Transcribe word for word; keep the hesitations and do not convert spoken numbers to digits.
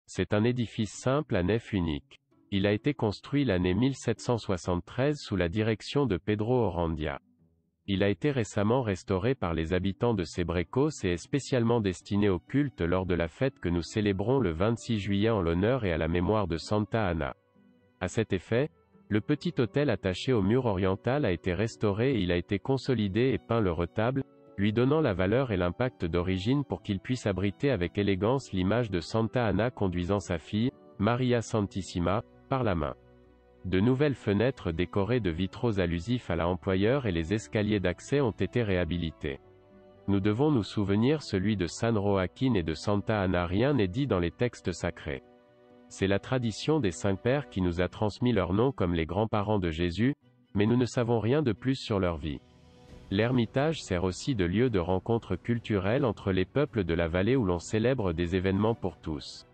C'est un édifice simple à nef unique. Il a été construit l'année mille sept cent soixante-treize sous la direction de Pedro Orandia. Il a été récemment restauré par les habitants de Sebrecos et est spécialement destiné au culte lors de la fête que nous célébrons le vingt-six juillet en l'honneur et à la mémoire de Santa Ana. À cet effet, le petit autel attaché au mur oriental a été restauré et il a été consolidé et peint le retable, lui donnant la valeur et l'impact d'origine pour qu'il puisse abriter avec élégance l'image de Santa Ana conduisant sa fille, Maria Santissima, par la main. De nouvelles fenêtres décorées de vitraux allusifs à la employeur et les escaliers d'accès ont été réhabilités. Nous devons nous souvenir celui de San Joaquín et de Santa Ana. Rien n'est dit dans les textes sacrés. C'est la tradition des cinq pères qui nous a transmis leur nom comme les grands-parents de Jésus, mais nous ne savons rien de plus sur leur vie. L'ermitage sert aussi de lieu de rencontre culturelle entre les peuples de la vallée où l'on célèbre des événements pour tous.